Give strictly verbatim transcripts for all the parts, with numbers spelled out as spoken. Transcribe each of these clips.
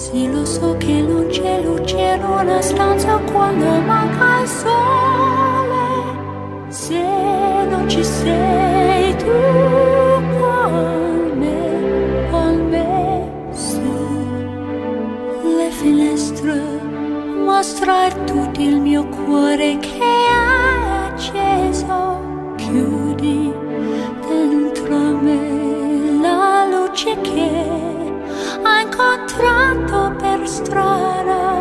Sì, lo so che non c'è luce in una stanza quando manca il sole. Se non ci sei tu con me, con me, su le finestre mostrar tutto il mio cuore che è acceso. Chiudi dentro me la luce che ha incontrato per strada.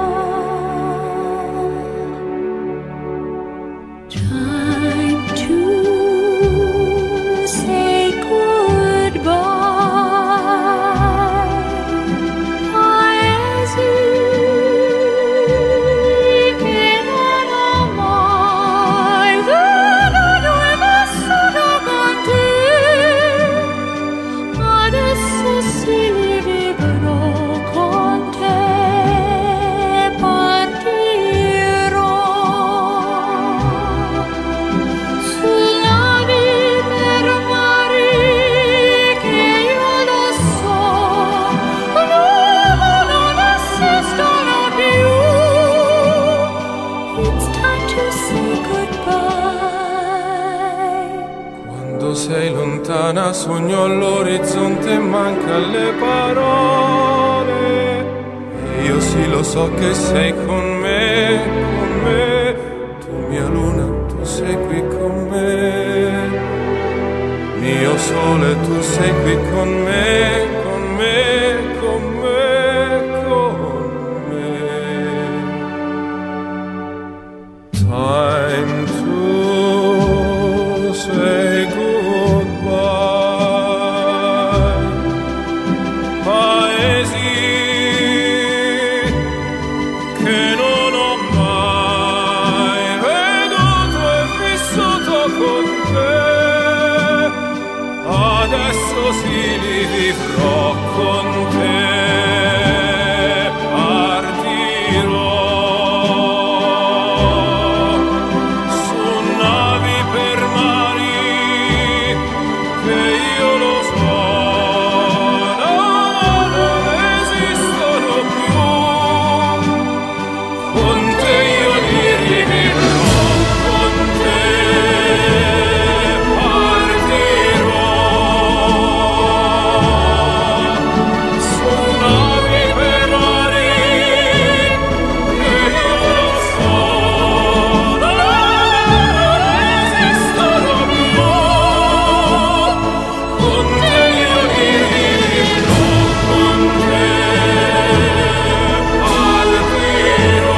Time to say goodbye. Paesi che non ho mai veduto e vissuto con te. Adesso sì li vivrò con te. Partirò su navi per mari che io lo so non esistono più. It's time to say goodbye. Quando sei lontana sogno all'orizzonte e manca le parole. E io sì lo so che sei con me, con me. Tu mia luna, tu sei qui con me. Mio sole, tu sei qui con me, con me, con me, con me. Time to say goodbye. Paesi che non ho mai veduto e vissuto con te. Adesso sì li vivrò con te. Partirò su navi per mari che io lo so non esistono più. Con te io li vivrò, con te partirò su navi per mari che io lo so non esistono più. Con te io li vivrò, con te partirò.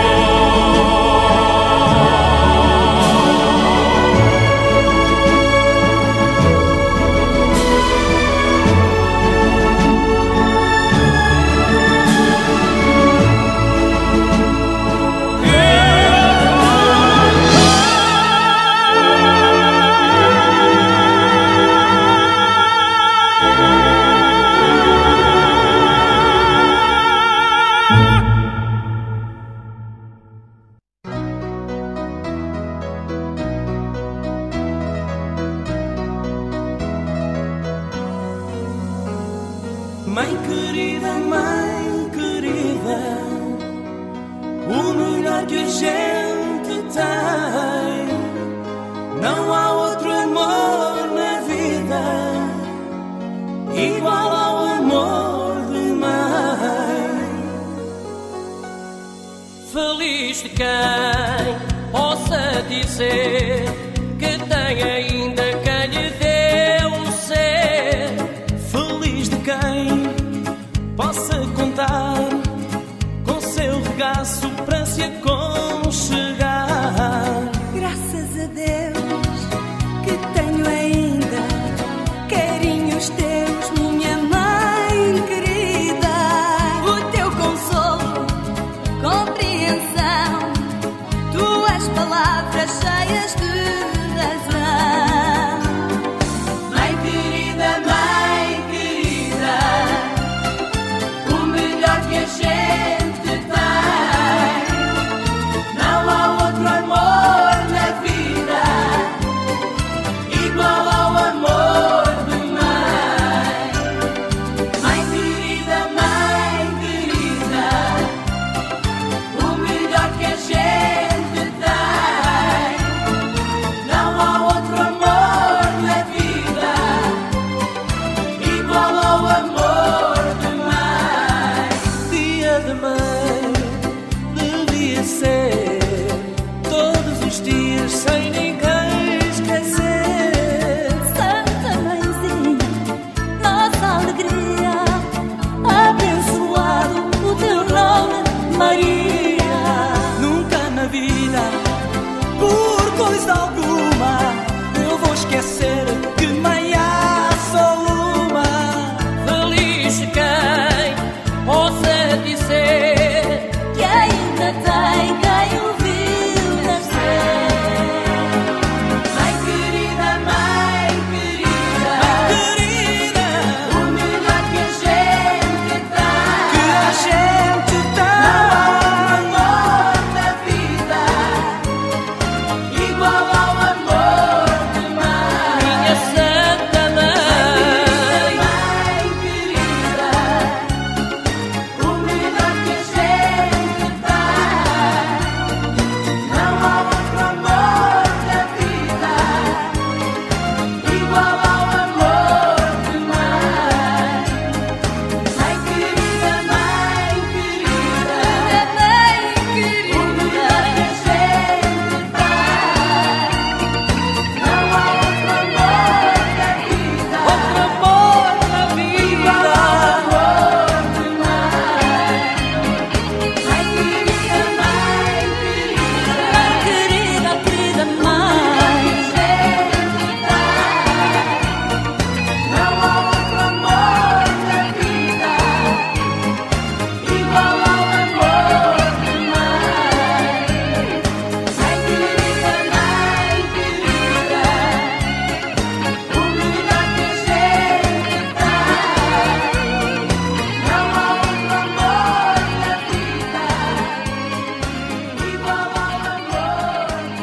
Mãe querida, mãe querida, o melhor que a gente tem. Não há outro amor na vida igual ao amor de mãe. Feliz de quem possa dizer que tem ainda quem lhe deu um ser. Feliz de quem possa contar com seu regaço para se aconchegar. Graças a Deus que tenho ainda carinhos teus, minha mãe querida. O teu consolo, compreensão, tuas palavras cheias de razão. Mãe querida, mãe querida, o melhor que a gente tem. de mãe devia ser todos os dias sem ninguém esquecer. Santa Mãezinha, nossa alegria, abençoado o teu nome, Maria. Nunca na vida, por coisa alguma, eu vou esquecer que mãe há só uma. Feliz quem possa dizer Que ainda tem quem o viu nascer. Mãe querida, mãe querida, mãe querida, O melhor que a gente tem, que a gente tem. amor na vida, igual ao amor de mãe. minha santa mãe. Mãe querida, o melhor que a gente tem, não há outro amor na vida, igual ao amor de mãe. Mãe querida, mãe querida, mãe querida, o melhor que a gente tem, não há outro amor na vida. Outro amor na vida. Querida, querida mãe, não há outro amor na vida, igual ao amor de mãe. Mãe querida, mãe querida, o melhor que a gente tem, não há outro amor na vida, igual ao amor de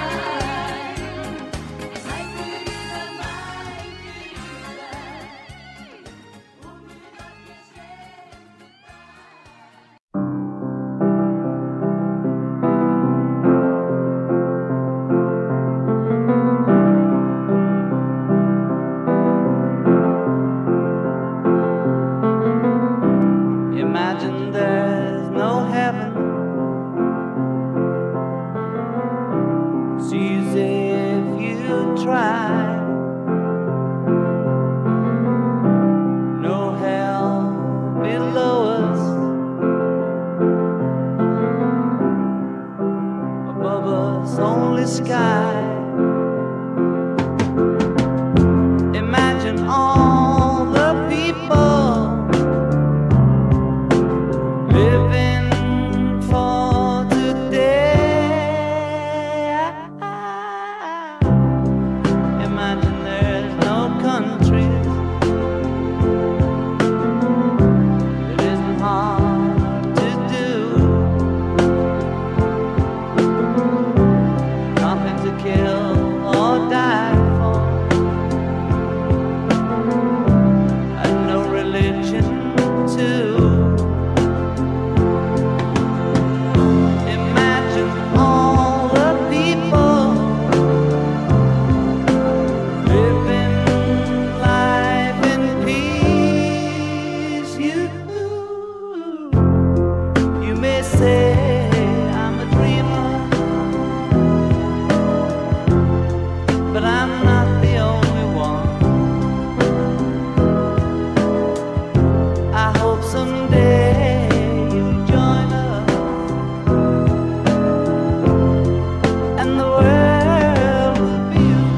Imagine there's no heaven. It's easy if you try. No hell below us. Above us only sky. Imagine all the people living for today. Imagine there's no countries. It isn't hard to do. Nothing to kill or die for. And no religion too. Imagine all the people living life in peace. You, you may say I'm a dreamer, but I'm not the only one. I hope someday you'll join us, and the world will be as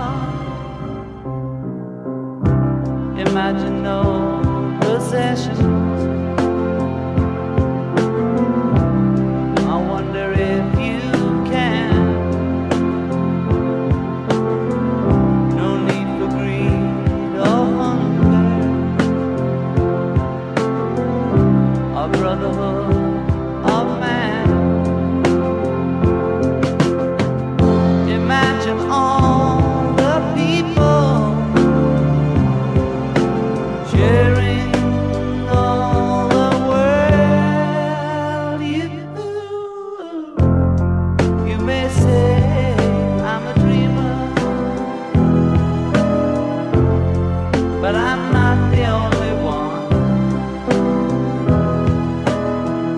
one. Imagine no possessions. I wonder if you can. No need for greed or hunger, or brotherhood of man. Imagine all the people sharing all the world. You, you may say I'm a dreamer, but I'm not the only one.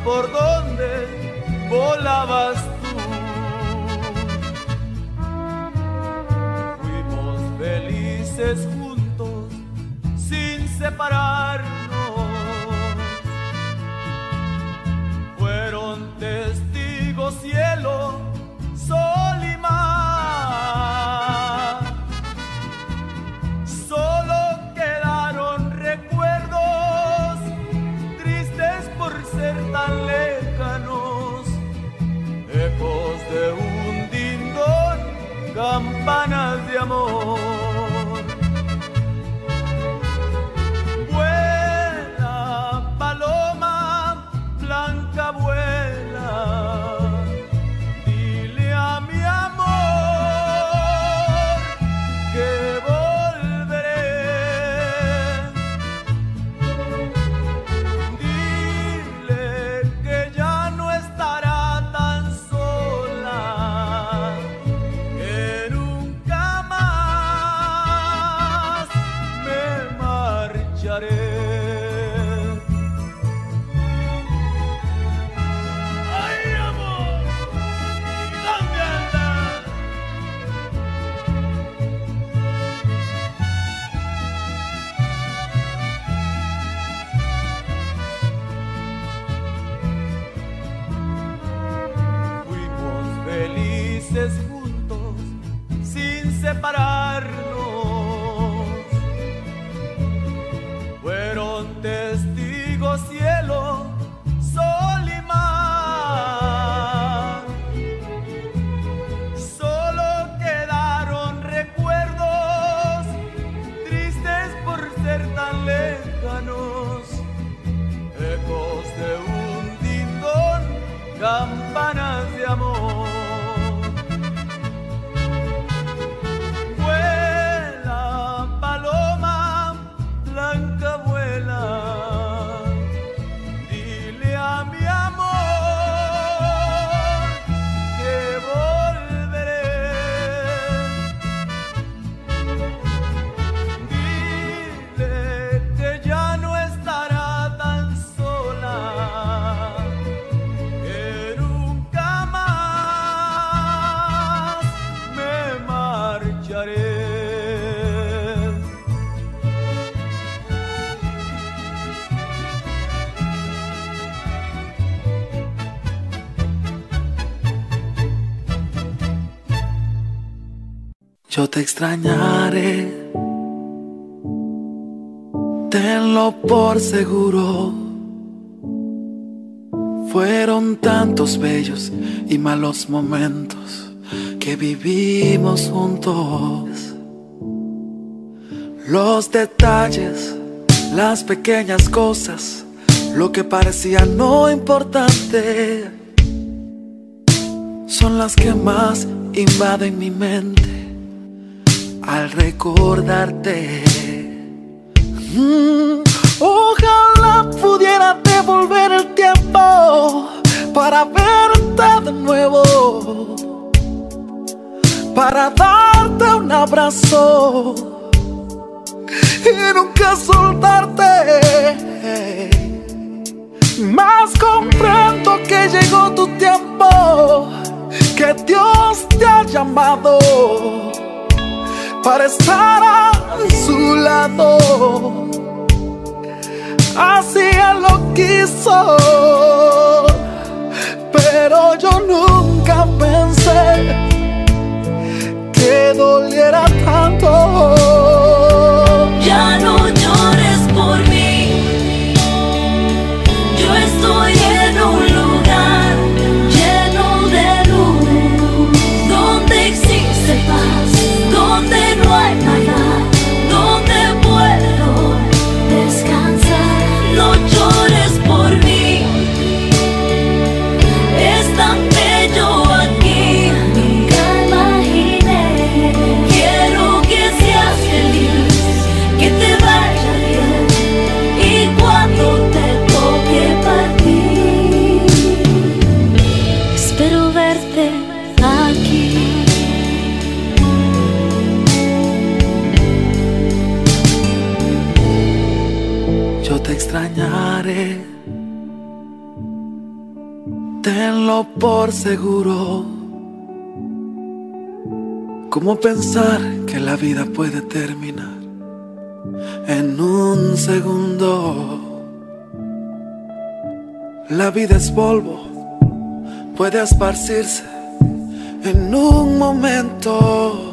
por donde volabas tú. Fuimos felices juntos sin separarnos. Fueron testigos cielo, sol y mar. Solo quedaron recuerdos tristes por ser tan lejanos, ecos de un dindón, campanas de amor. Vuela, paloma blanca, vuela, dile a mi amor que volveré. Dile que ya no estará tan sola, que nunca más me marcharé. Juntos sin separarnos. Fueron testigos cielo, sol y mar. Solo quedaron recuerdos tristes por ser tan lejanos, ecos de un dindón, campanas de amor. Yo te extrañaré, tenlo por seguro. Fueron tantos bellos y malos momentos que vivimos juntos. Los detalles, las pequeñas cosas, lo que parecía no importante, son las que más invaden mi mente al recordarte. Mm, ojalá pudiera devolver el tiempo para verte de nuevo, para darte un abrazo y nunca soltarte. Mas comprendo que llegó tu tiempo, que Dios te ha llamado para estar a su lado. Así Él lo quiso, pero yo nunca pensé que doliera tanto. Ya no llores por mí, yo estoy en un lugar lleno de luz, donde existe paz, donde no hay maldad, donde puedo descansar. No llores por mí, es tan bello aquí, nunca imaginé que Tenlo por seguro. ¿Cómo pensar que la vida puede terminar en un segundo? La vida es polvo, puede esparcirse en un momento.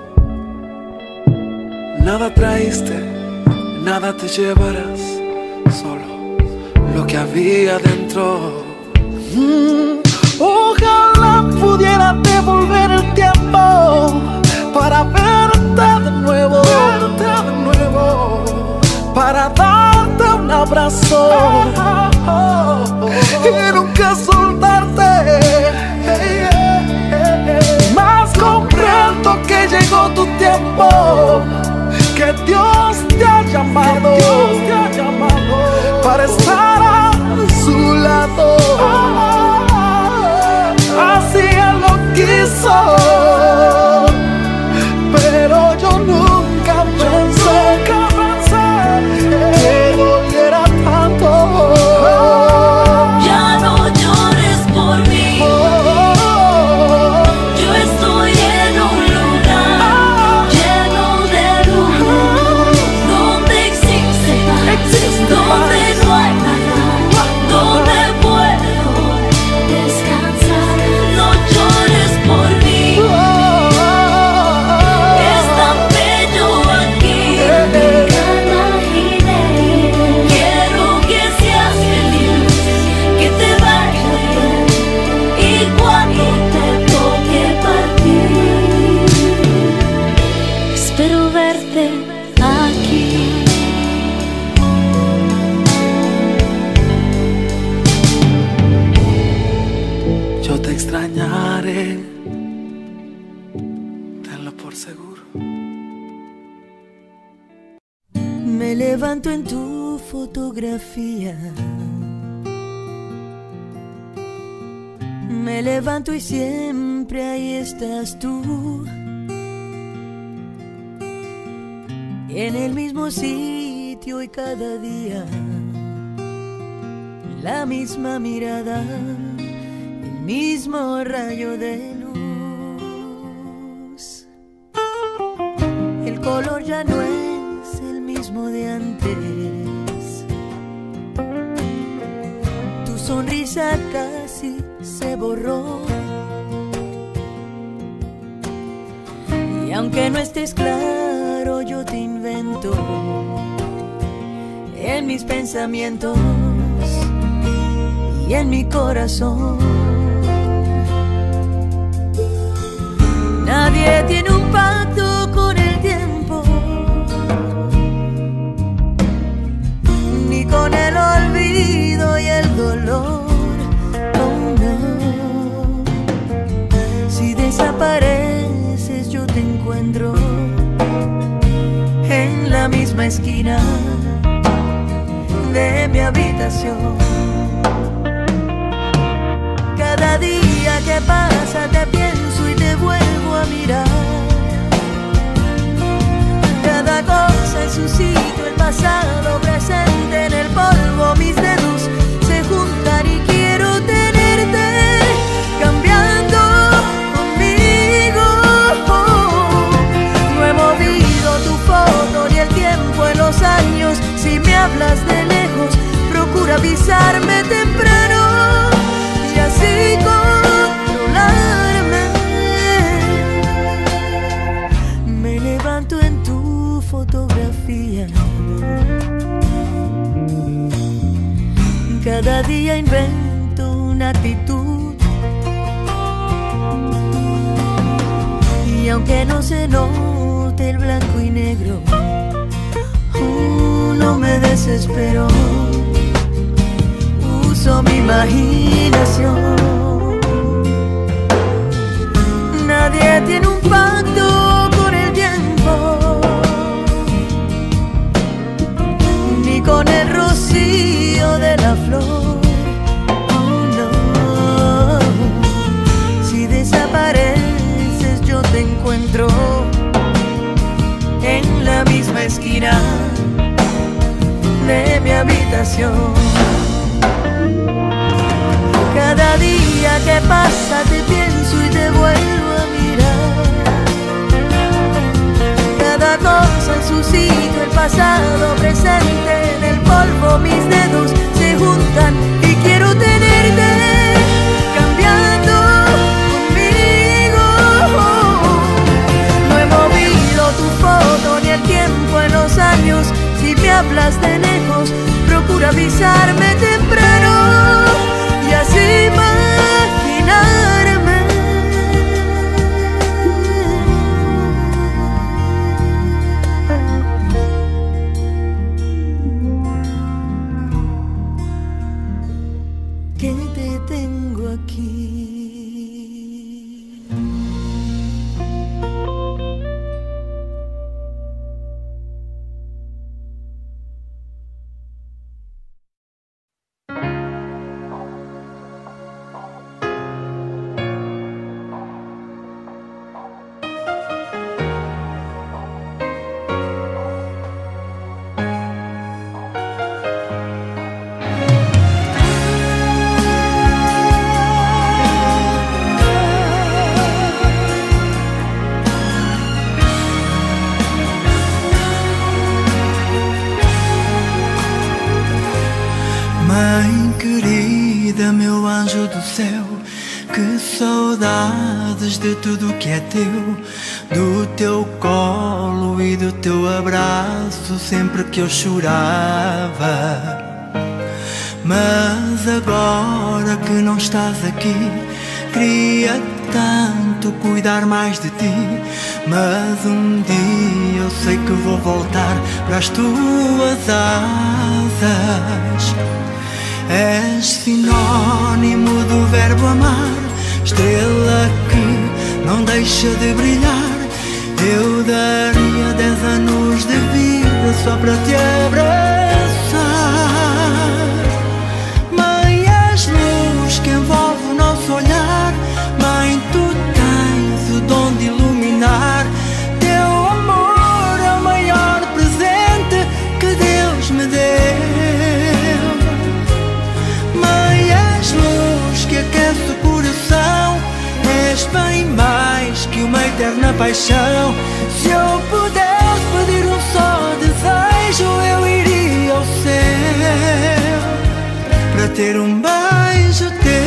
Nada traíste, nada te llevarás, solo lo que había dentro. Mm, ojalá pudiera devolver el tiempo para verte de nuevo, verte de nuevo, para darte un abrazo y nunca soltarte. Más comprendo que llegó tu tiempo, que Dios te ha llamado, Dios te ha llamado para estar a su lado. Así Él lo quiso, pero yo nunca pensé que doliera tanto. Ya no llores por mí. Yo estoy en un lugar lleno de luz, donde existe paz, donde no hay nada, donde puedo descansar. No llores por mí. Es tan bello aquí. Quiero que seas feliz, que te vaya bien, y cuando te toque partir, espero verte aquí. Yo te extrañaré, tenlo por seguro. Me levanto en tu fotografía. Me levanto y siempre ahí estás tú, en el mismo sitio y cada día, la misma mirada, el mismo rayo de luz. El color ya no es el mismo de antes. Tu sonrisa casi se borró. Y aunque no estés claro, yo te invento en mis pensamientos y en mi corazón. Nadie tiene un pacto con el tiempo, ni con el olvido y el dolor. Oh no, si desapareces yo te encuentro en la misma esquina de mi habitación. Cada día que pasa te pienso y te vuelvo a mirar. Cada cosa en su sitio, el pasado presente en el polvo. Mis dedos se juntan y quiero tenerte cambiando conmigo. No he movido tu foto ni el tiempo en los años. Si me hablas de lejos, procura avisarme temprano y así controlarme. Me levanto en tu fotografía. Cada día invento una actitud, y aunque no se note el blanco y negro, uh, no me desespero. Uso mi imaginación. Nadie tiene un pacto con el tiempo, ni con el rocío de la flor. Oh no, si desapareces yo te encuentro en la misma esquina de mi habitación. Cada día pasado, presente en el polvo, mis dedos se juntan y quiero tenerte cambiando conmigo. No he movido tu foto ni el tiempo en los años. Si me hablas de lejos, procura avisarme temprano y así imaginarme. Que te tengo aquí. Mãe querida, meu anjo do céu, que saudades de tudo que é teu, do teu colo e do teu abraço sempre que eu chorava. Mas agora que não estás aqui, queria tanto cuidar mais de ti. Mas um dia eu sei que vou voltar para as tuas asas. És sinónimo do verbo amar, estrela que não deixa de brilhar. Eu daria dez anos de vida só para te abraçar. Mãe, és luz que envolve o nosso olhar. Mãe, tu tens o dom de iluminar. Teu amor é o maior presente que Deus me deu. Que aquece o coração, és bem mais que uma eterna paixão. Se eu pudesse pedir um só desejo, eu iria ao céu para ter um beijo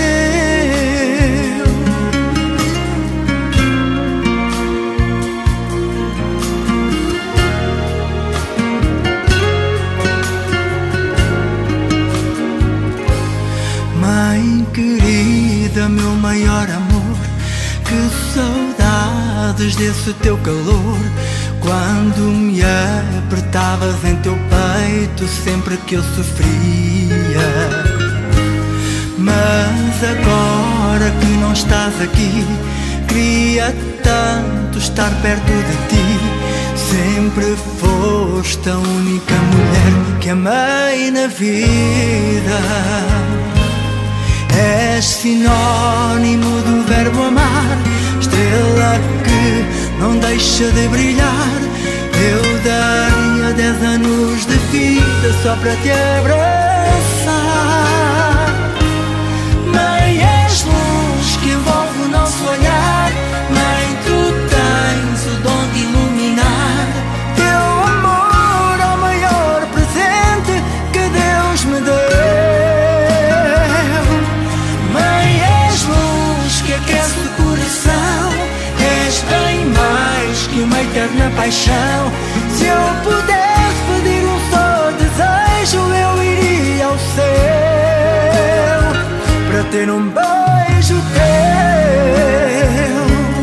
teu. Mãe querida, meu maior amor, que saudades desse teu calor, quando me apertavas em teu peito sempre que eu sofria. Mas agora que não estás aqui, queria tanto estar perto de ti. Sempre foste a única mulher que amei na vida. És sinónimo do verbo amar, estrela que não deixa de brilhar. Eu daria dez anos de vida só para te abraçar. Mãe, és luz que envolve o nosso olhar. Mãe, tu tens o dom de iluminar. Teu amor é o maior presente que Deus me deu. Aquece o coração, és bem mais que uma eterna paixão. Se eu pudesse pedir um só desejo, eu iria ao céu para ter um beijo teu.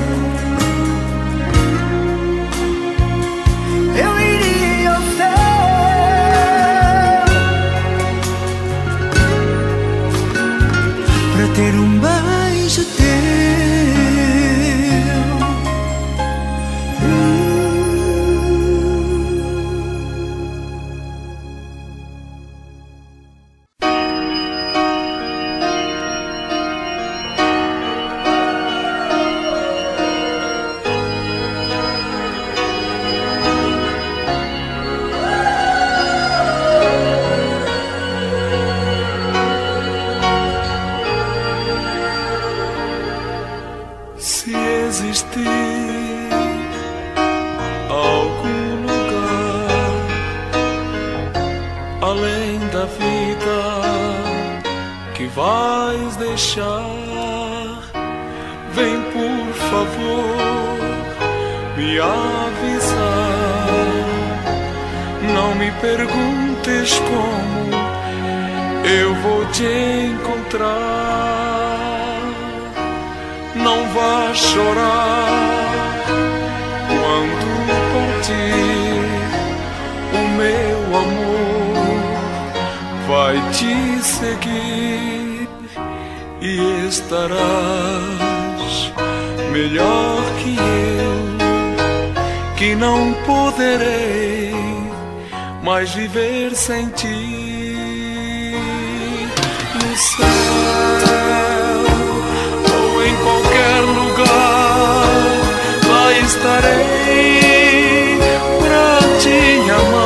Eu iria ao céu para ter um beijo teu. que vais deixar. Vem por favor me avisar. Não me perguntes como eu vou te encontrar. Não vá chorar quando partir. O meu amor vai te seguir e estarás melhor que eu, que não poderei mais viver sem ti. No céu ou em qualquer lugar, lá estarei pra te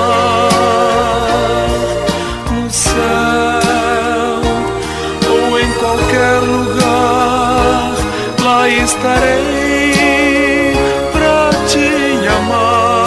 amar. No céu ou em qualquer lugar, lá estarei pra te amar.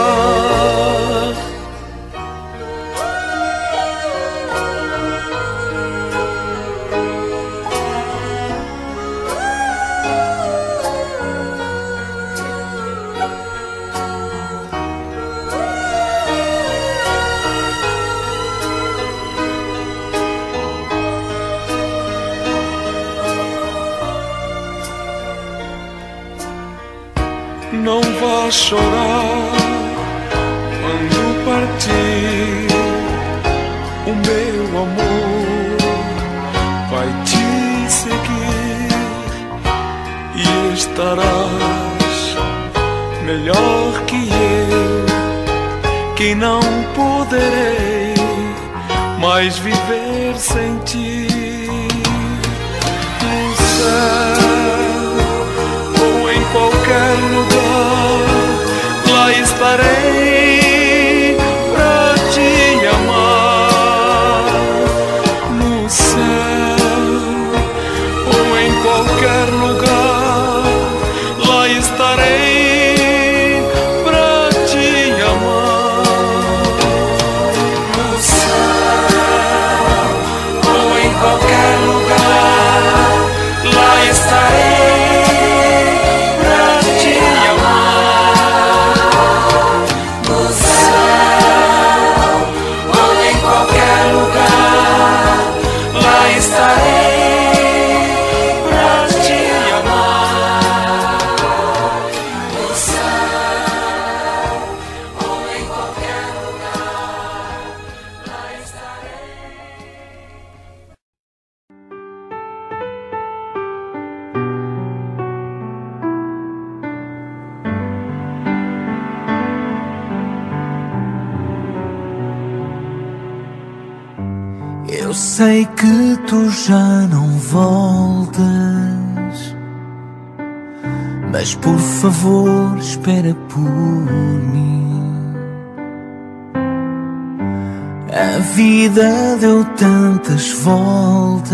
Não vá chorar quando partir. O meu amor vai te seguir e estarás melhor que eu, que não poderei mais viver sem ti. No céu ou em qualquer lugar, lá estarei pra te amar. No céu ou em qualquer lugar, lá estarei pra te amar. No céu ou em qualquer lugar, lá estarei. Eu sei que tu já não voltas, mas por favor espera por mim. A vida deu tantas voltas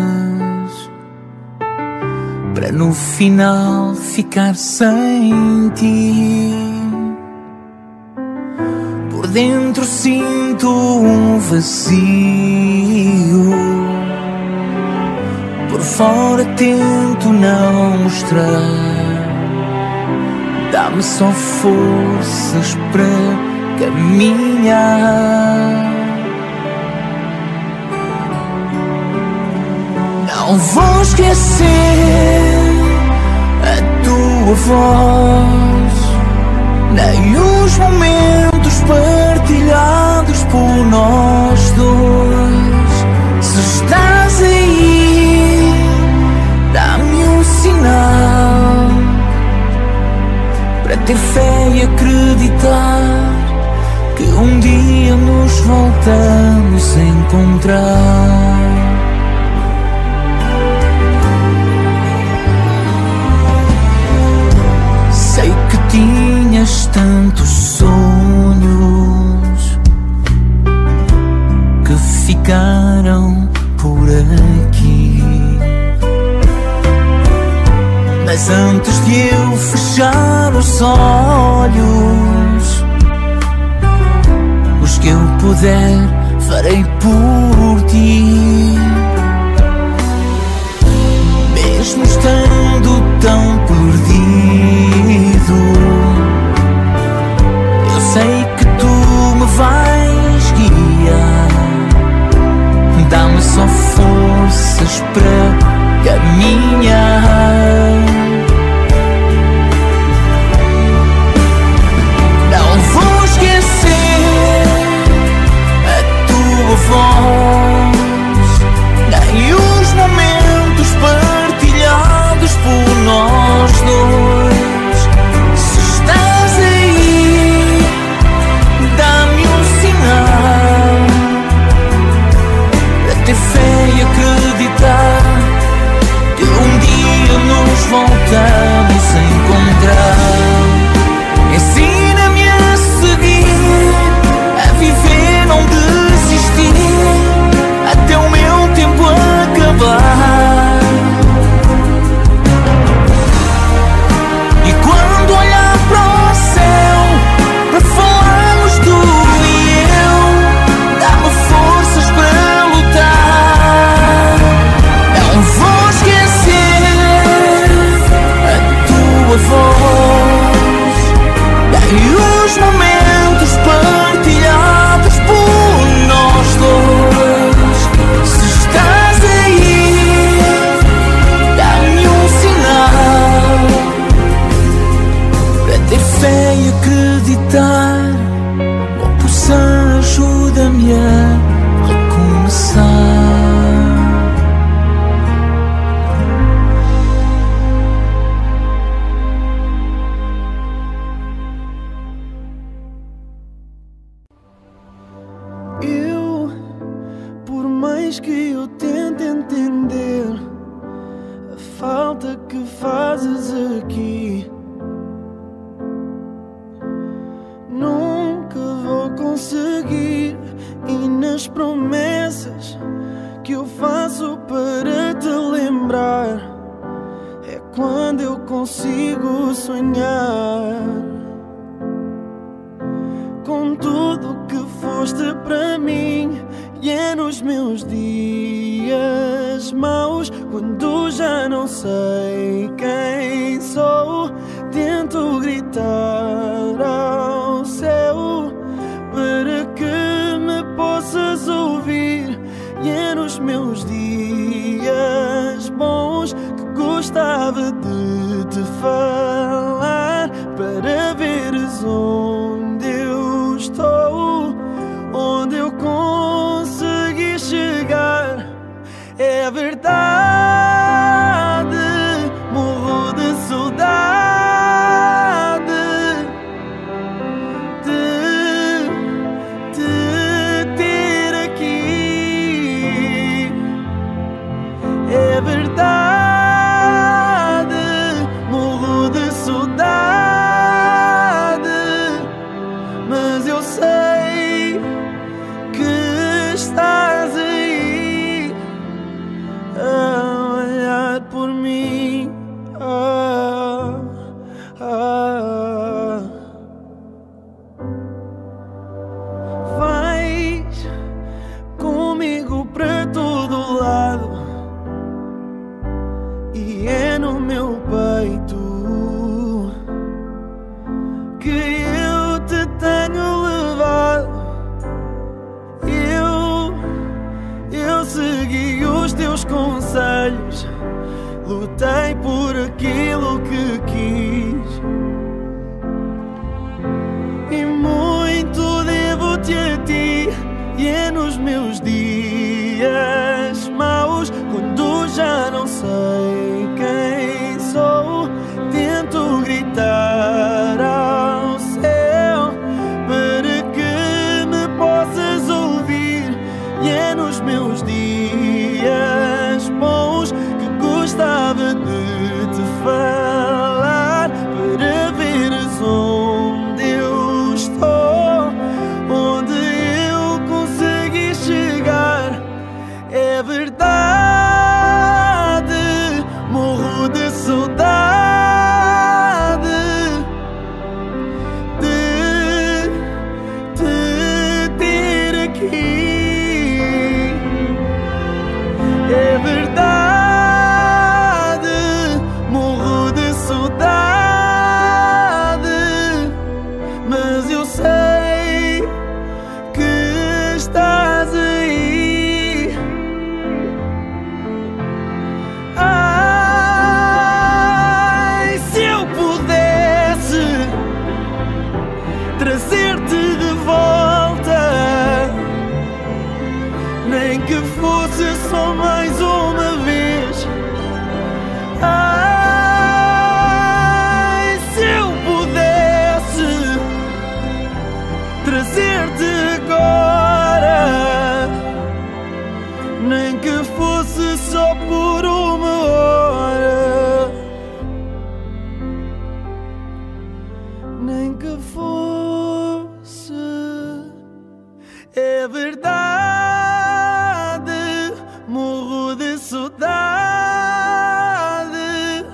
para no final ficar sem ti. Por dentro sinto um vazio, por fora tento não mostrar. Dá-me só forças para caminhar. Não vou esquecer a tua voz, nem os momentos partilhados por nós dois. Se estás aí, dá-me um sinal para ter fé e acreditar que um dia nos voltamos a encontrar. Sei que tinhas tantos sonhos que ficaram por aqui, mas antes de eu fechar os olhos, os que eu puder farei por ti. forças para caminhar. Não vou esquecer a tua voz, nem os momentos partilhados por nós dois. Se estás aí, dá-me um sinal para ter fé e acreditar que um dia nos voltamos a encontrar. Ensina-me a seguir, a viver, não desistir até o meu tempo acabar. E quando olhar para o céu, para falarmos tu e eu, dá-me forças para lutar. Não vou esquecer a tua voz, nem os momentos partilhados por nós dois. Se estás aí, dá-me um sinal para ter fé e acreditar. Oh, poça, ajuda-me a recomeçar. Eu, por mais que eu tente entender a falta que fazes aqui, nunca vou conseguir. E nas promessas que eu faço para te lembrar, é quando eu consigo sonhar com tudo que foste para mim. E é nos meus dias maus, quando já não sei quem sou, tento gritar ao céu para que me possas ouvir. E é nos meus dias bons que gostava de te falar, para veres onde eu estou, onde eu consegui chegar. É verdade, morro de saudade de te ter aqui. É verdade, morro de saudade, mas eu sei que estás aí a olhar por mim. Ah, ah. Vais comigo para todo lado, e é no meu peito que eu te tenho levado. Eu, eu segui os teus conselhos, lutei por aquilo que quis, e muito devo-te a ti. E é nos meus dias maus, quando já não sei quem sou, tento gritar ao céu para que me possas ouvir. E é nos meus dias bons que gostava de te falar, para veres onde eu estou, onde eu consegui chegar. saudade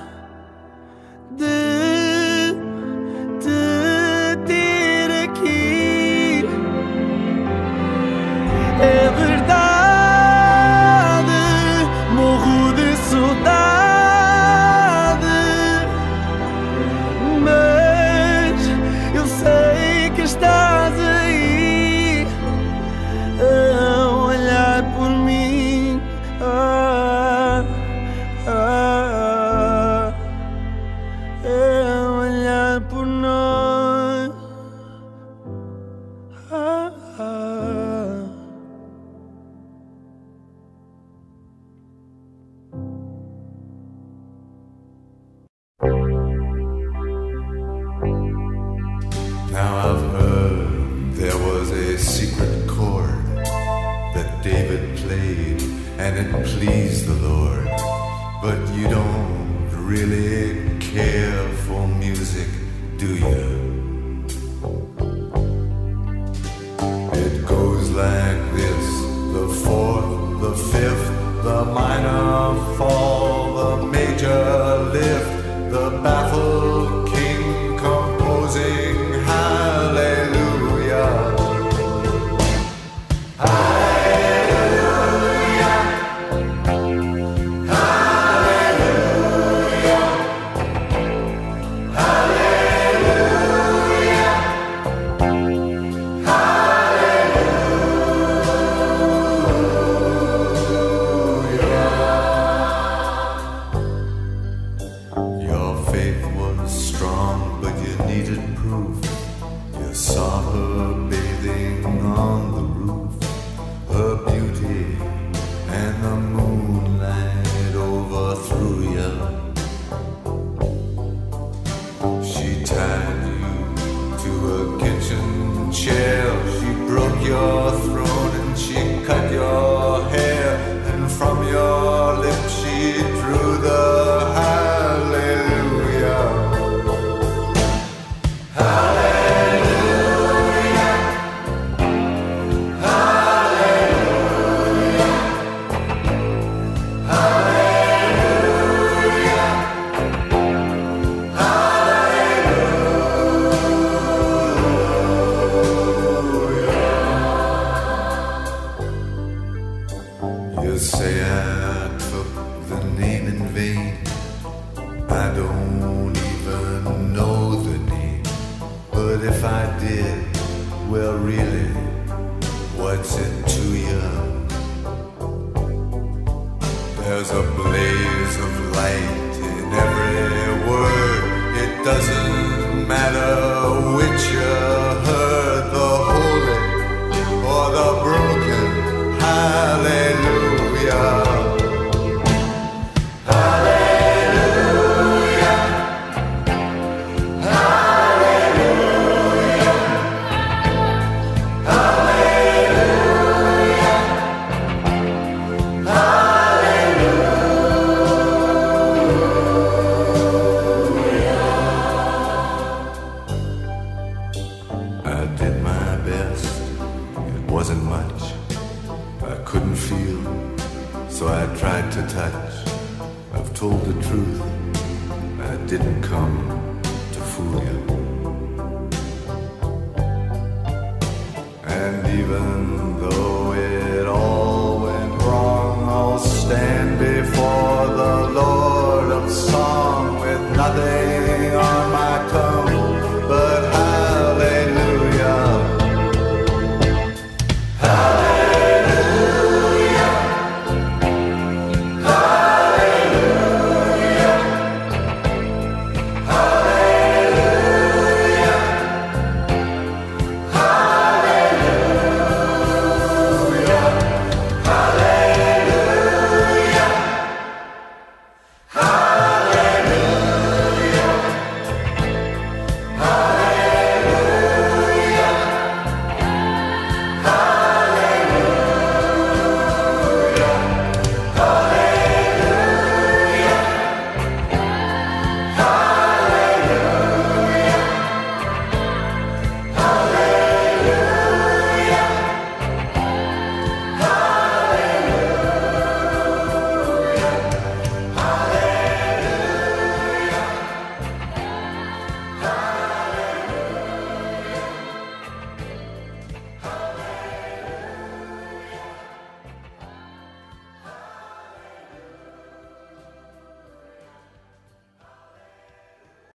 de te ter aqui. É verdade, morro de saudade, mas eu sei que estás aí a olhar por mim. Ah, ah, a olhar por nós. Ah, ah. Now I've heard there was a secret chord that David played and it pleased the Lord. But you don't really care for music, do you? It goes like this: the fourth, the fifth, the minor fall, the major lift, the baffled king composing hallelujah. Hallelujah. Hallelujah. Hallelujah. Hallelujah. Your faith was strong, but you needed proof. You saw her bathing on the roof, her beauty and the moonlight overthrew you. She tied you to a kitchen chair, she broke your throne and she cut your hair, and from your lips she drew the hallelujah. Hallelujah. Hallelujah. Hallelujah. Hallelujah. You say I took the name in vain. I don't even know the name. But if I did, well really, what's it to you? There's a blaze of light in every word. It doesn't matter which you heard, the holy or the broken. Hallelujah. Hallelujah. Hallelujah. Hallelujah. Hallelujah. I did my best. It wasn't much. I couldn't feel, so I tried to touch. I've told the truth. I didn't come to fool you. And even